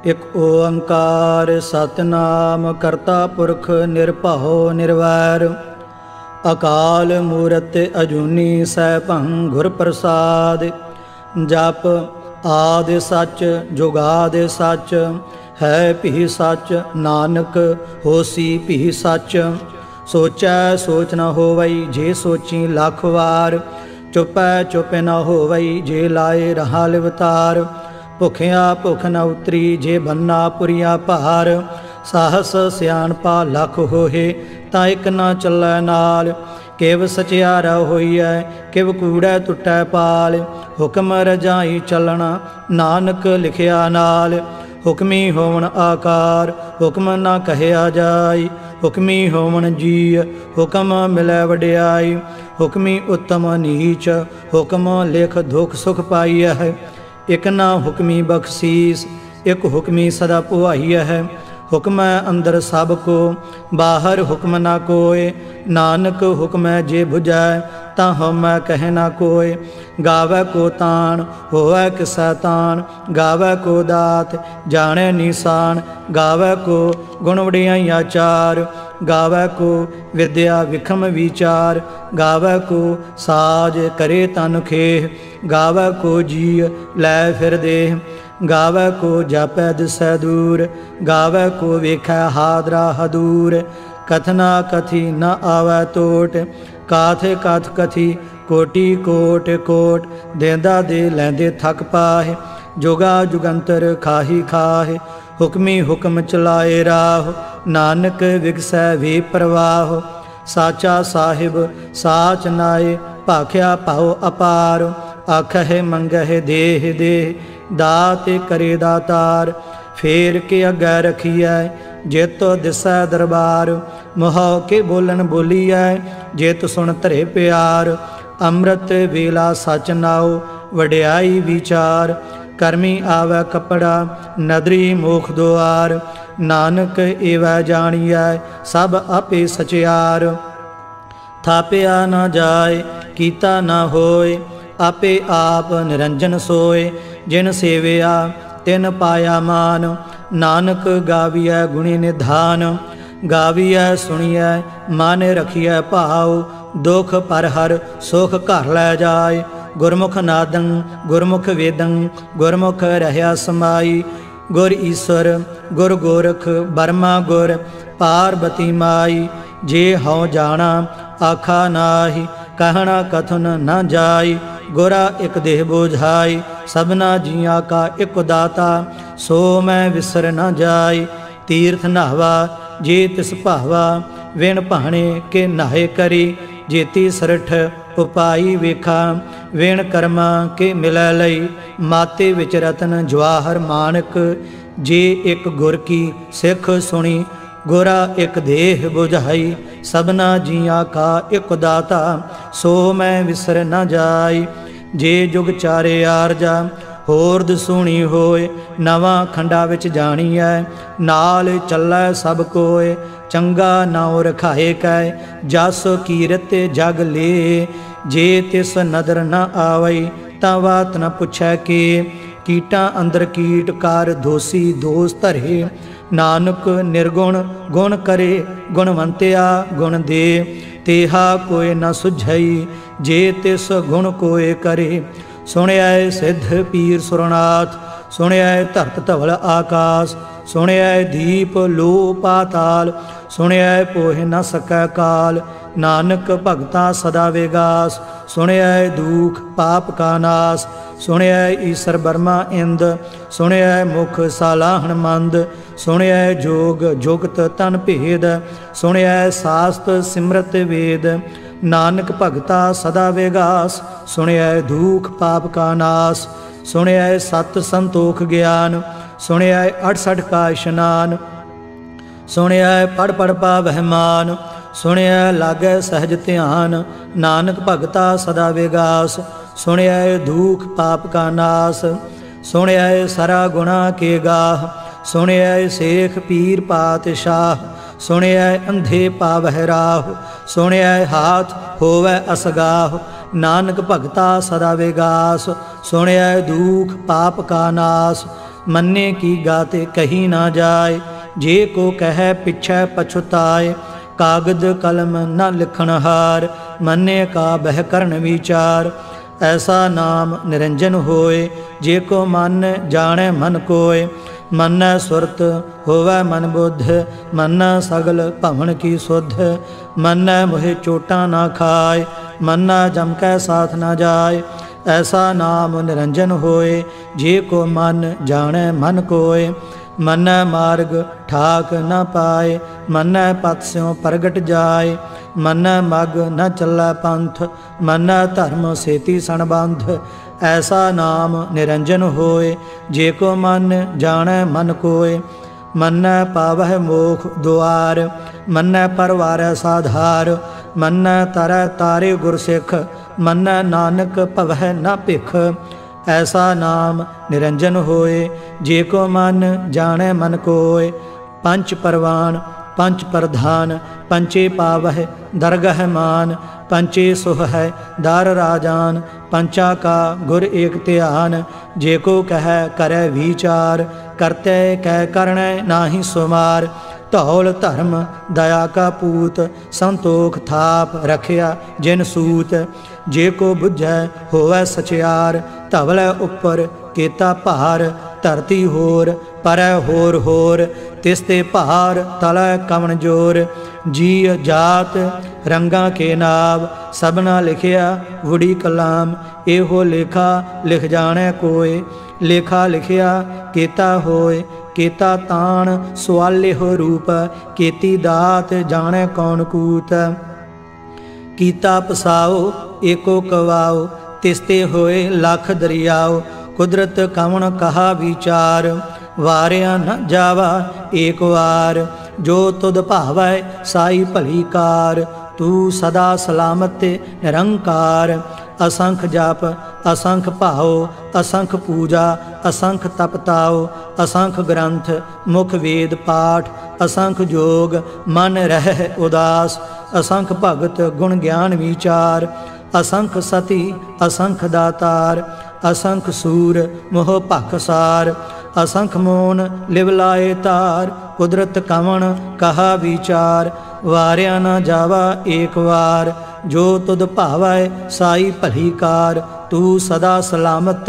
ਇਕ ਓੰਕਾਰ ਸਤਿਨਾਮ ਕਰਤਾ ਪੁਰਖ ਨਿਰਭਉ ਨਿਰਵੈਰ ਅਕਾਲ ਮੂਰਤਿ ਅਜੂਨੀ ਸੈਭੰ ਗੁਰ ਪ੍ਰਸਾਦਿ। ਜਪ ਆਦਿ ਸੱਚ ਜੁਗਾਦਿ ਸੱਚ ਹੈ ਭੀ ਸੱਚ ਨਾਨਕ ਹੋਸੀ ਭੀ ਸੱਚ। ਸੋਚੈ ਸੋਚ ਨ ਹੋਵਈ ਜੇ ਸੋਚੀ ਲੱਖ ਵਾਰ ਚੁਪੈ ਚੁਪ ਨ ਹੋਵਈ ਜੇ ਲਾਏ ਰਹਾ ਲਿਵਤਾਰ। ਭੁਖਿਆ ਭੁਖ ਨ ਉਤਰੀ ਜੇ ਬੰਨਾ ਪੁਰੀਆ ਭਾਰ ਸਾਹਸ ਸਿਆਣਪਾ ਲੱਖ ਹੋਏ ਤਾਂ ਇੱਕ ਨਾ ਚੱਲੈ ਨਾਲ। ਕਿਵ ਸਚਿਆਰਾ ਹੋਈਐ ਕਿਵ ਕੂੜੈ ਟੁੱਟੈ ਪਾਲ ਹੁਕਮ ਰਜਾਈ ਚੱਲਣਾ ਨਾਨਕ ਲਿਖਿਆ ਨਾਲ। ਹੁਕਮੀ ਹੋਵਣ ਆਕਾਰ ਹੁਕਮ ਨਾ ਕਹਿਆ ਜਾਈ ਹੁਕਮੀ ਹੋਵਣ ਜੀ ਹੁਕਮ ਮਿਲੈ ਵਡਿਆਈ। ਹੁਕਮੀ ਉੱਤਮ ਨੀਚ ਹੁਕਮ ਲਿਖ ਦੁਖ ਸੁਖ ਪਾਈਐ ਹੈ। ਇਕ ਨਾ ਹੁਕਮੀ ਬਖਸ਼ੀਸ ਇਕ ਹੁਕਮੀ ਸਦਾ ਪੁਆਈਐ ਹੈ। ਹੁਕਮੈ ਅੰਦਰ ਸਭ ਕੋ ਬਾਹਰ ਹੁਕਮ ਨਾ ਕੋਇ ਨਾਨਕ ਹੁਕਮੈ ਜੇ ਬੁਝੈ ਤਾਂ ਹਉਮੈ ਕਹਿ ਨਾ ਕੋਇ। ਗਾਵੈ ਕੋ ਤਾਣ ਹੋਵੈ ਕਿਸੈ ਤਾਣ ਗਾਵੈ ਕੋ ਦਾਤ ਜਾਣੈ ਨੀਸਾਨ। ਗਾਵੈ ਕੋ ਗੁਣ ਵਡਿਆਈਆਂ ਚਾਰ ਗਾਵੈ ਕੋ ਵਿਦਿਆ ਵਿਖਮ ਵਿਚਾਰ। ਗਾਵੈ ਕੋ ਸਾਜ ਕਰੇ ਤਨ ਖੇਹ ਗਾਵੈ ਕੋ ਜੀ ਲੈ ਫਿਰ ਦੇਹ। ਗਾਵੈ ਕੋ ਜਾਪੈ ਦਿਸੈ ਦੂਰ ਗਾਵੈ ਕੋ ਵੇਖੈ ਹਾਦਰਾ ਹਦੂਰ। ਕਥਨਾ ਕਥੀ ਨ ਆਵੈ ਟੋਟ ਕਾਥ ਕਥ ਕਥੀ ਕੋਟੀ ਕੋਟ ਕੋਟ। ਦੇਂਦਾ ਦੇ ਲੈਂਦੇ ਥਕ ਪਾਹੇ ਜੁਗਾ ਜੁਗੰਤਰ ਖਾਹੀ ਖਾਹੇ। ਹੁਕਮੀ ਹੁਕਮ ਚਲਾਏ ਰਾਹ ਨਾਨਕ ਵਿਗਸੈ ਵੇ ਪ੍ਰਵਾਹ। ਸਾਚਾ ਸਾਹਿਬ ਸਾਚ ਨਾਏ ਭਾਖਿਆ ਭਾਉ ਅਪਾਰ। ਆਖਹਿ ਮੰਗਹਿ ਦੇਹ ਦੇਹ ਦਾਤ ਕਰੇ ਦਾਤਾਰ। ਫੇਰ ਕੇ ਅੱਗੇ ਰਖੀਐ ਜੇਤੋ ਦਿਸੈ ਦਰਬਾਰ। ਮੁਹਉ ਕੇ ਬੋਲਣ ਬੋਲੀਐ ਜੇਤ ਸੁਣ ਧਰੇ ਪਿਆਰ। ਅੰਮ੍ਰਿਤ ਵੇਲਾ ਸਚ ਨਾਉ ਵਡਿਆਈ ਵਿਚਾਰ। ਕਰਮੀ ਆਵੈ ਕਪੜਾ ਨਦਰੀ ਮੋਖ ਦੁਆਰ। ਨਾਨਕ ਏਵੈ ਜਾਣੀਐ ਸਭ ਆਪੇ ਸਚਿਆਰ। ਥਾਪਿਆ ਨਾ ਜਾਏ ਕੀਤਾ ਨਾ ਹੋਏ ਆਪੇ ਆਪ ਨਿਰੰਜਨ ਸੋਏ। ਜਿਨ ਸੇਵਿਆ ਤਿਨ ਪਾਇਆ ਮਾਨ ਨਾਨਕ ਗਾਵੀਐ ਗੁਣੀ ਨਿਧਾਨ। ਗਾਵੀਐ ਸੁਣੀਐ ਮਨ ਰਖੀਐ ਭਾਉ ਦੁਖ ਪਰ ਹਰ ਸੁਖ ਘਰ ਲੈ ਜਾਏ। ਗੁਰਮੁਖ ਨਾਦੰ ਗੁਰਮੁਖ ਵੇਦੰ ਗੁਰਮੁਖ ਰਹਿਆ ਸਮਾਈ। ਗੁਰ ਈਸਵਰ ਗੁਰ ਗੋਰਖ ਬਰਮਾ ਗੁਰ ਪਾਰਬਤੀ ਮਾਈ। ਜੇ ਹਉ ਜਾਣਾ ਆਖਾ ਨਾਹੀ ਕਹਿਣਾ ਕਥਨ ਨ ਜਾਈ। ਗੁਰਾ ਇਕ ਦੇਹ ਬੋਝਾਈ ਸਭਨਾ ਜੀਆਂ ਕਾ ਇਕ ਦਾਤਾ ਸੋ ਮੈਂ ਵਿਸਰ ਨ ਜਾਈ। ਤੀਰਥ ਨਹਾਵਾ ਜੇ ਤਿਸ ਭਾਵਾ ਵਿਣ ਭਾਣੇ ਕੇ ਨਾਹੇ ਕਰੀ। ਜੇਤੀ ਸਰਠ ਉਪਾਈ ਵੇਖਾ ਵਿਣ ਕਰਮਾ ਕੇ ਮਿਲੈ ਲਈ। ਮਾਤੇ ਵਿੱਚ ਰਤਨ ਜਵਾਹਰ ਮਾਨਕ ਜੇ ਇਕ ਗੁਰ ਕੀ ਸਿੱਖ ਸੁਣੀ। ਗੁਰਾ ਇਕ ਦੇਹ ਬੁਝਾਈ ਸਭਨਾ ਜੀਆਂ ਕਾ ਇਕ ਦਾਤਾ ਸੋ ਮੈਂ ਵਿਸਰ ਨ ਜਾਈ। ਜੇ ਜੁਗ ਚਾਰੇ ਆਰਜਾ ਹੋਰ ਦਸੂਣੀ ਹੋਏ ਨਵਾਂ ਖੰਡਾ ਵਿੱਚ ਜਾਣੀਐ ਨਾਲ ਚੱਲੈ ਸਭ ਕੋਏ। ਚੰਗਾ ਨਾਉ ਰਖਾਏ ਕੈ ਜਸ ਕੀਰਤ ਜਗ ਲੇ। ਜੇ ਤਿਸ ਨਦਰ ਨ ਆਵਈ ਤਾਂ ਬਾਤ ਨ ਪੁੱਛੈ ਕੇ। ਕੀਟਾਂ ਅੰਦਰ ਕੀਟ ਕਰ ਦੋਸੀ ਦੋਸ ਧਰੇ ਨਾਨਕ ਨਿਰਗੁਣ ਗੁਣ ਕਰੇ ਗੁਣਵੰਤਿਆ ਗੁਣ ਦੇ। ਤੇਹਾ ਕੋਇ ਨ ਸੁਝਈ ਜੇ ਤਿਸ ਗੁਣ ਕੋਇ ਕਰੇ। ਸੁਣਿਐ ਸਿੱਧ ਪੀਰ ਸੁਰਨਾਥ ਸੁਣਿਐ ਧਰਤ ਧਵਲ ਆਕਾਸ। ਸੁਣਿਐ ਦੀਪ ਲੋ ਪਾਤਾਲ ਸੁਣਿਐ ਪੋਹਿ ਨ ਸਕੈ ਕਾਲ। ਨਾਨਕ ਭਗਤਾ ਸਦਾ ਵਿਗਾਸ ਸੁਣਿਐ ਦੁਖ ਪਾਪ ਕਾ ਨਾਸ। ਸੁਣਿਐ ਈਸਰ ਬਰਮਾ ਇੰਦ ਸੁਣਿਐ ਮੁਖ ਸਾਲਾਹਣ ਮੰਦ। ਸੁਣਿਐ ਜੋਗ ਜੁਗਤ ਤਨ ਭੇਦ ਸੁਣਿਐ ਸਾਸਤ ਸਿਮਰਤ ਵੇਦ। ਨਾਨਕ ਭਗਤਾ ਸਦਾ ਵਿਗਾਸ ਸੁਣਿਐ ਦੁਖ ਪਾਪ ਕਾ ਨਾਸ। ਸੁਣਿਐ ਸਤ ਸੰਤੋਖ ਗਿਆਨ ਸੁਣਿਐ 68 ਕਾ ਇਸ਼ਨਾਨ। ਸੁਣਿਐ ਪੜ ਪੜ ਪਾਵਹਿ ਮਾਨ ਸੁਣਿਐ ਲਾਗੈ ਸਹਿਜ ਧਿਆਨ। ਨਾਨਕ ਭਗਤਾ ਸਦਾ ਵਿਗਾਸ ਸੁਣਿਐ ਦੁਖ ਪਾਪ ਕਾ ਨਾਸ। ਸੁਣਿਐ ਸਰਾ ਗੁਣਾ ਕੇ ਗਾਹ ਸੁਣਿਐ ਸੇਖ ਪੀਰ ਪਾਤਸ਼ਾਹ। ਸੁਣਿਐ ਅੰਧੇ ਪਾਵਹਿ ਰਾਹ ਸੁਣਿਐ ਹਾਥ ਹੋਵੈ ਅਸਗਾਹ। ਨਾਨਕ ਭਗਤਾ ਸਦਾ ਵਿਗਾਸ ਸੁਣਿਐ ਦੁਖ ਪਾਪ ਕਾ ਨਾਸ। मन्ने की गाते कही ना जाए, जे को कह पिछै पछुताए। कागद कलम न लिखनहार, मन्ने का बह करन विचार। ऐसा नाम निरंजन होए, जे को मन जाने मन कोय। मन सुरत होवै मन बुद्ध, मन सगल भवन की सुध। मन मोहे चोटा ना खाए, मन जम कै साथ न जाए। ऐसा नाम निरंजन होए, जे को मन जाने मन कोय। मन मार्ग ठाक न पाए, मन पथ स्यों प्रगट जाए। मन मग न चलै पंथ, मन धर्म सेती सणबंध। ऐसा नाम निरंजन होए, जे को मन जाने मन कोय। मन पावह मोख द्वार, मन परवारै साधार। मन तरੈ तारे गुरसिख, मन नानक भवै न भिख। ऐसा नाम निरंजन होए, जे को मन जाने मन कोय। पंच परवान पंच प्रधान, पंचे पावह दरगह मान। पंचे सुह है दार राजान, पंचा का गुर एक ध्यान। जे को कह करे विचार, करते कह करने नाहि सुमार। धौल धर्म दया का पूत, संतोख थाप रखिया जिन सूत। जे को बुझै होवै सचियार, धवलै उपर केता भार। धरती होर परै होर होर, तिसते भार तलै कवन जोर। जी जात रंगा के नाव, सबना लिखिया वुड़ी कलाम। एहो लेखा लिख जाने कोय, लेखा लिखिया केता होय। केता ताण सुआले हो रूप, केती दात जाने कौन कूत। कीता पसाओ एको कवाओ, तिसते होए लख दरियाओ। कुदरत कवन कहा विचार, वारिया न जावा एक वार। जो तुद भावै साई भली कार, तू सदा सलामत निरंकार। असंख जाप असंख भाओ, असंख पूजा असंख तपताओ। असंख ग्रंथ मुख वेद पाठ, असंख जोग मन रह उदास। असंख भगत गुण ज्ञान विचार, असंख सती असंख दातार। असंख सूर मोह भखसार, असंख मोन लिव लाए तार। कुदरत कवन कहा विचार, वारिया न जावा एक वार। जो तुद भावै साई भली कार, तू सदा सलामत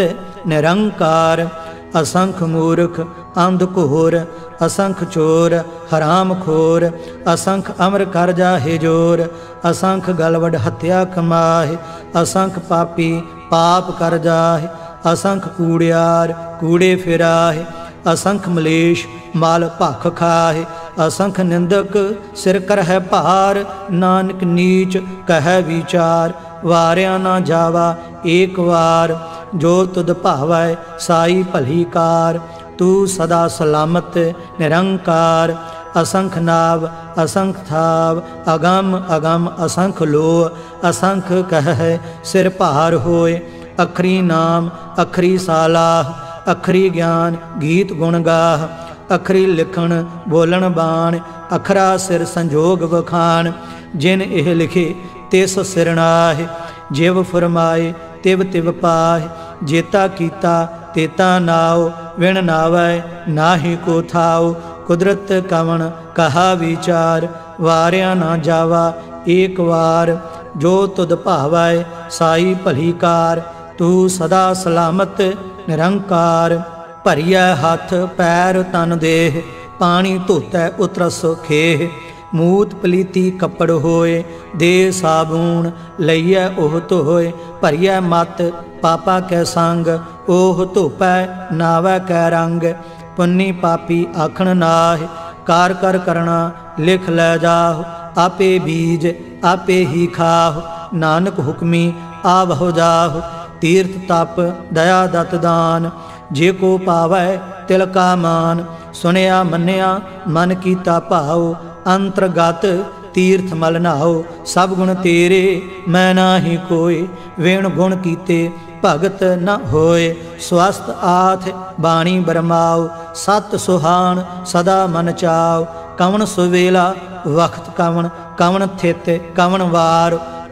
निरंकार। असंख मूर्ख अंध घोर, असंख चोर हराम खोर। असंख अमर कर जाहे जोर, असंख गलवड हत्या कमाहे। असंख पापी पाप कर जाहे, असंख कूड़ियार कूड़े फिराहे। असंख मलेश माल भख खाहे, असंख निंदक सिर कर है भार। नानक नीच कह विचार, वारिया ना जावा एक वार। जो तुद भावै साई भली कार, तू सदा सलामत निरंकार। असंख नाव असंख थाव, अगम अगम असंख लो। असंख कह सिर भार होए, अखरी नाम अखरी सालाह। अखरी ज्ञान गीत गुण गाह, अखरी लिखण बोलन बाण। अखरा सिर संजोग वखान, जिन एह लिखे तिस सिर नाहि। जिव फरमाए तिव तिव पाहि, जेता कीता तेता नाओ। विण नावै नाहि को थाओ, कुदरत कवन कहा विचार। वारिया ना जावा एक वार, जो तुद भावै साई भली कार। तू सदा सलामत निरंकार। भरिया हथ पैर तन देह, पानी धोतै उतरस खेह। मूत पलीती कपड़ होए, दे साबून लईऐ ओह धोए। भरिया मत पापा कै संग, ओह धोपै नावै कै रंग। पुन्नी पापी आखण नाहि, कार कर करना लिख लै जाहु। आपे बीज आपे ही खाहु, नानक हुक्मी आवहो जाहु। तीर्थ तप दया दत दान, जे को पावै तिल का मान। सुनिया मन्निया मन कीता भाओ, अंतरगत तीर्थ मल नहाओ। सब गुण तेरे मैं नाहि कोय, वेण गुण कीते भगत न होए। स्वस्थ आथ बाणी बरमाओ, सत सुहान सदा मन चाओ। कवन सुवेला वक्त कवन, कवन थित कवन वार।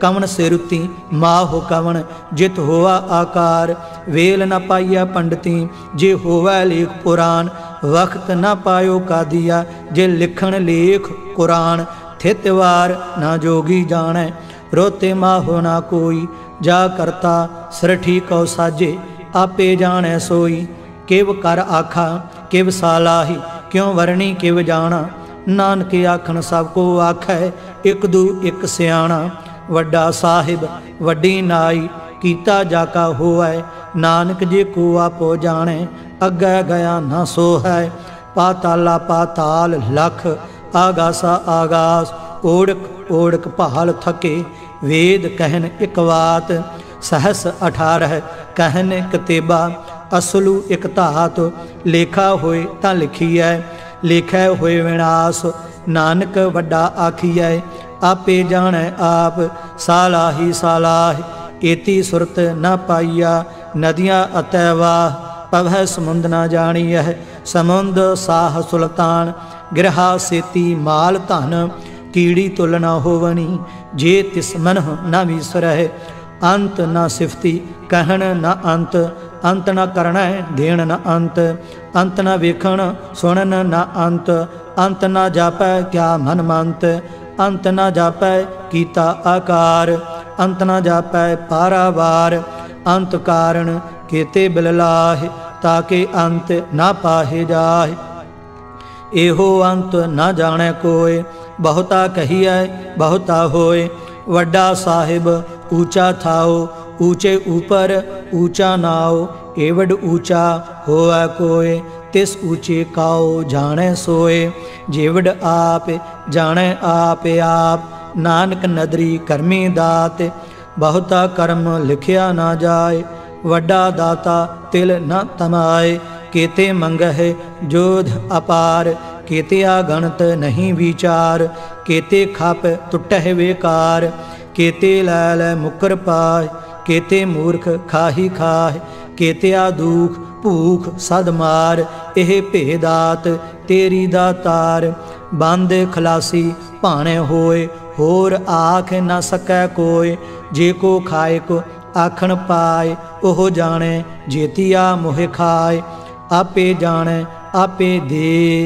कवन सिरुति माहो कवन जित होवा आकार। वेल न पाइया पंडिती जे होवै लेख पुराण। वक्त न पायो कादिया जे लिखण लेख कुरान। थितवार ना जोगी जानै रोते माहो ना कोई। जा करता सरठी कौ साजे आपे जानै सोई। किव कर आखा किव सालाही क्यों वरणी किव जाना। नानक आखन सब को आखै एक दू एक सियाणा। वड्डा साहिब वड्डी नाई कीता जाका होवै। नानक जे को आपो जाने अग्गै गया ना सो है। पाताला पाताल लख आगासा आगास। ओढ़क ओढ़क भाल थके वेद कहन इक वात। सहस 18 कहन कतेबा असलू इक धात। लेखा होए तां लिखीਐ लेखै होए विनाश। नानक वड्डा आखिਐ आपे जानै आप। सालाही सालाह एती सुरत न पाइया। नदियाँ अतै वाह पवह समुंद न जानियह। समुंद साह सुल्तान गिरहा सेती माल धन। कीड़ी तुल न होवनी जे तिस मनह न विसरह। अंत न सिफती कहन न अंत। अंत न करना देण न अंत। अंत न वेखण सुनन न अंत। अंत न जापै क्या मन मंत। अंत न जापै कीता आकार। अंत न जापै पारावार। अंत कारण केते बिललाह ताके अंत न पाहे जाहे। एहो अंत न जाने कोय बहुता कहिए बहुता होए। वड्डा साहिब ऊंचा थाओ ऊंचे ऊपर ऊंचा नाओ। एवड ऊंचा होवै कोय तिस ऊंचे काओ जाने सोए। जेवड आप जाने आप आप नानक नदरी कर्मी दात। बहुता कर्म लिखिया ना जाए वड्डा दाता तिल न तमाए। केते मंगह जोध अपार केते आगणत नहीं विचार। केते खाप टुटह बेकार केते लैल मुकर पाए। केते मूर्ख खाही खाह केतिया दुख भूख सद मार। एह भेदात तेरी दातार। बंद खलासी भाणे होए होर आख न सकै कोय। जे को खाए को आखण पाए ओह जाने जेतिया मोह खाए। आपे जाने आपे दे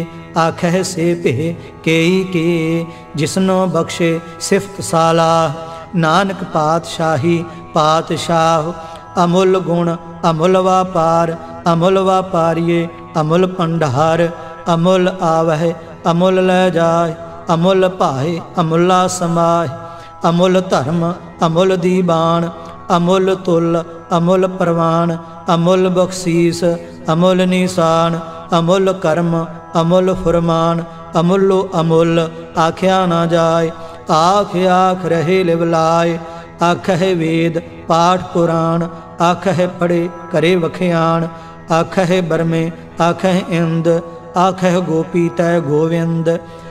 आखह से पे केई के। जिसनो बख्शे सिफत सालाह नानक पातशाही पातशाह। अमुल गुण अमुल वापार अमुल वापारिये अमुल भंडार। अमुल आवह अमुल लै जाए अमुल भाए अमुला समाए। अमुल धर्म अमुल दीवान अमुल तुल अमुल प्रवान। अमुल बख्शीस अमुल निशान अमुल कर्म अमुल फुरमान। अमुलो अमुल आख्या ना जाए आख आख रहे लिवलाए। आखह वेद पाठ पुराण आखह पढ़े करे वखियान। आखह बरमे आखह इंद आखह गोपी तय गोविंद।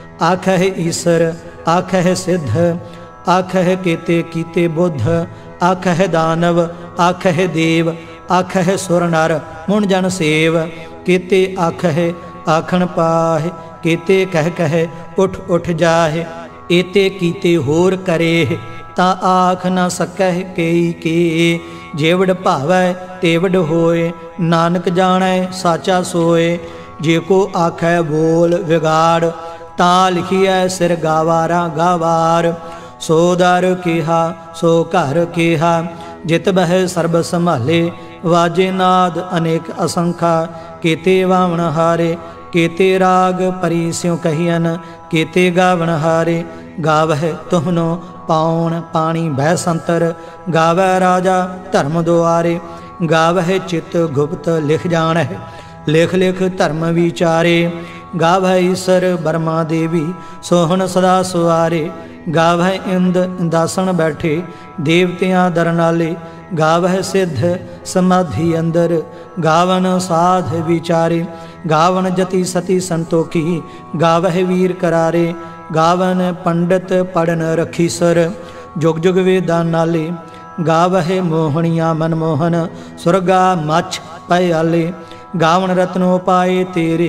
आखह ईसर आखह सिद्ध आखह केते कीते बुद्ध। आखह दानव आखह देव आखह सुर नर मुन जन सेव। केते आखह आखण पाह केते कह उठ उठ जाहे। एते कीते होर करे ता आख न सकह केई के। जेवड भावै तेवड होए नानक जानै साचा सोए। जे को आखै बोल विगाड़ ता लिखिए सिर गावारा गावार। सो दर केहा सो घर केहा जित बह सर्ब संभाले। वाजे नाद अनेक असंखा केते वावण हारे। केते राग परी स्यों कहियन केते गावण हारे। गावह तुहनो पाउन पानी बह संतर। गावै राजा धर्म दुआरे। गावह चित गुप्त लिख जानह लिख लिख धर्म विचारे। गावह ईसर बर्मा देवी सोहन सदा सुआरे। गावह इंद इंदासन बैठे देवतियां दरनाले। गावह सिद्ध समाधि अंदर गावन साध विचारे। गावन जति सती संतोखी गावह वीर करारे। गावन पंडित पढ़न रखी सर जुग जुग वेदा नाले। गावह मोहनिया मनमोहन सुरगा मछ पयाले। गावन रत्नो पाए तेरे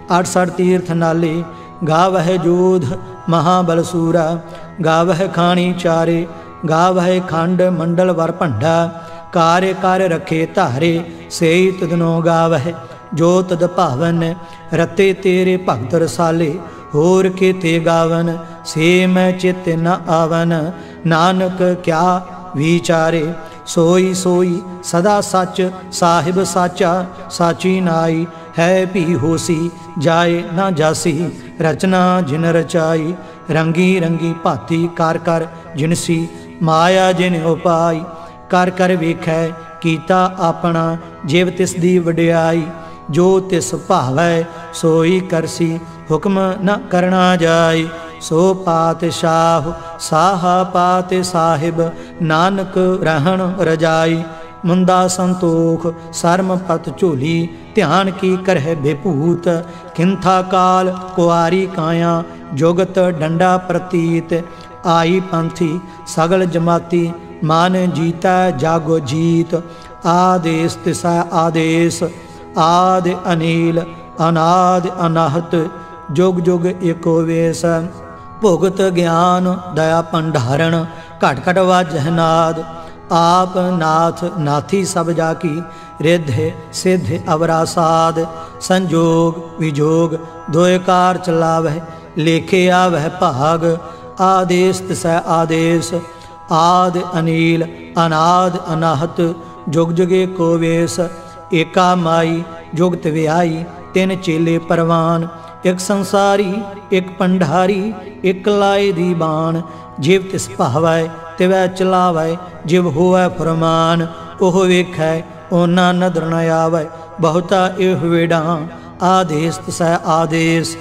68 तीर्थ नाले। गावह जोध महाबलसूरा गावह खानी चारे। गावै खंड मंडल वर भंडा कार्य कर रखे धारे सेई तुदनो गावै जो तद भावन रते तेरे भगत रसाले होर के ते गावन से मैं चित न आवन नानक क्या विचारे सोई सोई सदा सच साहिब साचा साची नाई है भी होसी जाए ना जासी रचना जिन रचाई रंगी रंगी भाती कर कर जिनसी माया जिन उपाई कर कर वेखै कीता अपना जिव तिस दी वडियाई जो तिस भावै सोई करसी हुक्म न करना जाय सो पातशाह साहा पात साहिब नानक रहन रजाई मुंदा संतोख सरम पत झोली ध्यान की करह बेभूत किंथा काल कुआरी काया जुगत डंडा प्रतीत आई पंथी सगल जमाती मान जीता जागो जीत आदेश तिसा आदेश आदि अनिल अनाद अनाहत जुग जुग एको वेश भुगत ज्ञान दया भंडारण घट घट वाजह नाद आप नाथ नाथी सब जाकी रिद्ध सिद्ध अवरासाद संजोग विजोग दोयकार चलावह लेखे आवह भाग आदेश तिसै आदेश आद अनिल अनाद अनाहत जुग जुगे को वेश एका माई जुगत व्याई तिन चेले परवान एक संसारी एक पंडारी एक लाए दी बाण जिव तिस भावै तिवै चलावै जिव होवै फरमान ओह वेखै ओना नदर न आवै बहुता एह वेड़ा आदेश तिसै आदेश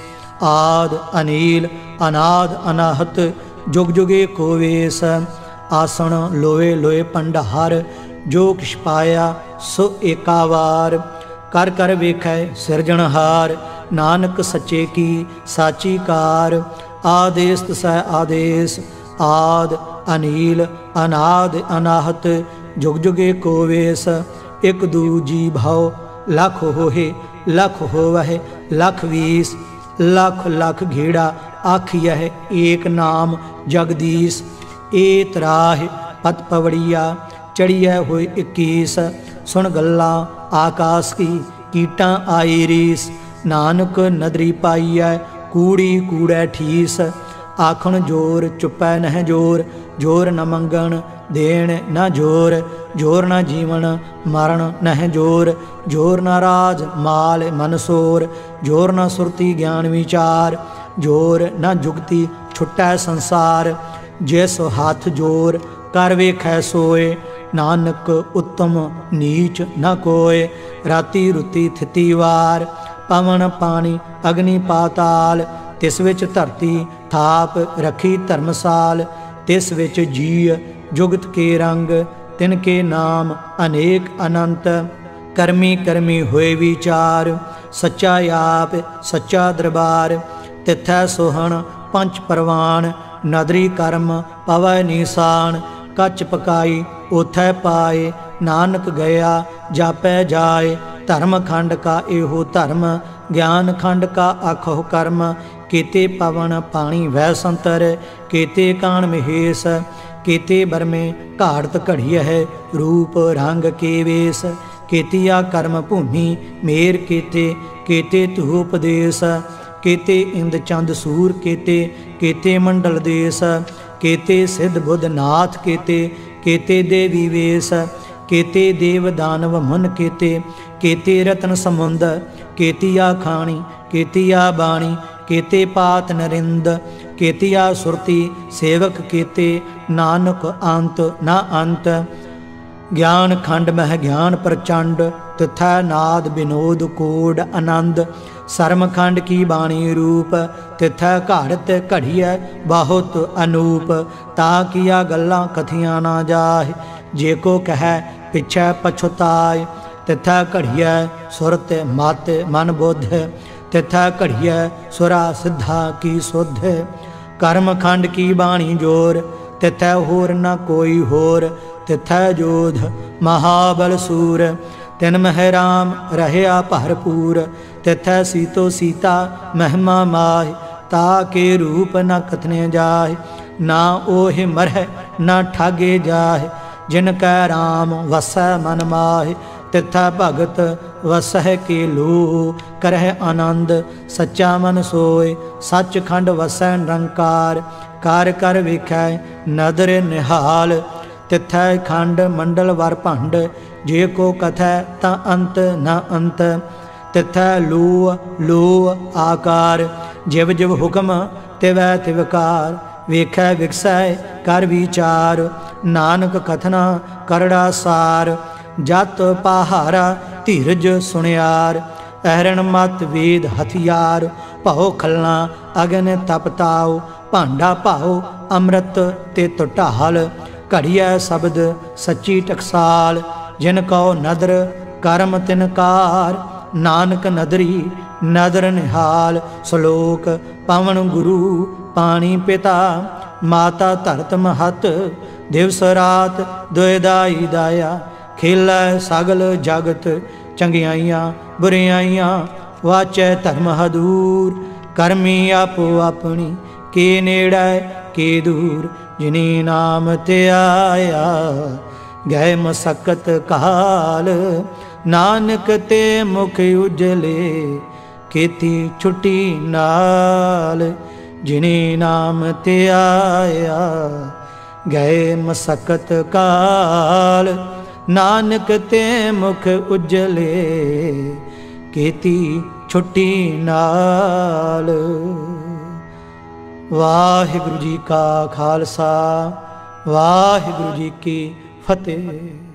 आद अनिल अनाद अनाहत जुग जुगे को वेश आसन लोए लोए पंडार जो किश पाया सो एकावार कर कर वेखै सिरजनहार नानक सच्चे की साची कार आदेश तिसै आदेश आद अनिल अनाद अनाहत जुग जुगे को वेश एक दूजी भाव लख होहे लख होवह लख वीस लख लख घेड़ा आखियह एक नाम जगदीश ए तराह पत पवड़िया चढ़िया होए 21 सुन गल्ला आकाश की कीटा आई रीस नानक नदरी पाईऐ कूड़ी कूड़ै ठीस आखण जोर चुपै नह जोर जोर न मंगण देण न जोर जोर न जीवन मरण नह जोर जोर न राज माल मनसोर जोर न सुरती ज्ञान विचार जोर न जुगती छुटै संसार जिस हाथ जोर कर वेखै सोए नानक उत्तम नीच न कोय राती रुती थिती वार पवन पानी अग्नि पाताल तिस विच धरती थाप रखी धर्मसाल तिस विच जीय जुगत के रंग तिनके नाम अनेक अनंत करमी करमी होए विचार सच्चा आप सच्चा दरबार तिथै सोहण पंच परवान नदरी कर्म पवै निशान कच पकाई उथै पाए नानक गया जापै जाए धर्म खंड का एहो धर्म ज्ञान खंड का आखो कर्म केते पवन पानी वह संतर केते कान महेश केते बरमे घाड़त घड़िय है रूप रंग के वेश केतिया कर्म भूमि मेर केते केते तुपदेश केते इंद चंद सूर केते केते मंडल देश केते सिद्ध बुद्ध नाथ केते केते देवी वेश केते देव दानव मुन केते केते रतन समुंद केतिया खाणी केतिया बाणी केते पात नरिंद केतिया सुरती सेवक केते नानक अंत न अंत ज्ञान खंड मह ज्ञान प्रचंड तथा नाद विनोद कोड आनंद सरमखंड की बाणी रूप तिथै घाड़त घड़िया बहुत अनूप ता किया गल्लां कथियां ना जाए जे को कह पिछै पछुताए तिथै घड़िया सुरत मत मन बुद्ध तिथै घड़िया सुरा सिद्धा की सुध कर्म खंड की बाणी जोर तिथै होर न कोई होर तिथै जोध महाबल सूर तिन मह राम रहया भरपूर तिथै सीतो सीता महिमा माह ता के रूप न कथने जाए ना ओहि मरह ना ठागे जाहे, जिन कै राम वसै मन माहे। तिथै भगत वसह के लो, करह आनंद सच्चा मन सोए। सचखंड वसै निरंकार, कार कर वेखै नदर निहाल। तिथै खंड मंडल वर भंड, जे को कथै ता अंत न अंत। तिथै लो लो आकार, जिव जिव हुक्म तिवै तिवकार। वेखै विकसै कर विचार, नानक कथना करड़ा सार। जत पहारा धीरज सुनियार, अहरण मत वेद हथियार। भाओ खलना अगन तपताओ, भांडा भाओ अमृत तित ढाल। घड़िया शब्द सच्ची टकसाल, जिन कौ नदर करम तिनकार। नानक नदरी नदर निहाल। श्लोक पवन गुरु पानी पिता, माता धरत महत। दिवस रात दुयदाई दाया, खेलै सगल जगत। चंगियाइयाँ बुरियाइयाँ वाचै धर्म हदूर। करमी आपो अपनी के नेड़ै के दूर। जिनी नाम ते आया गए मसकत काल। नानक ते मुख उजले खेती छुट्टी नाल। जिनी नाम ते आया गए मसकत काल। नानक ते मुख उजले खेती छुट्टी नाल। वाहिगुरु जी का खालसा, वाहिगुरु जी की फतेह।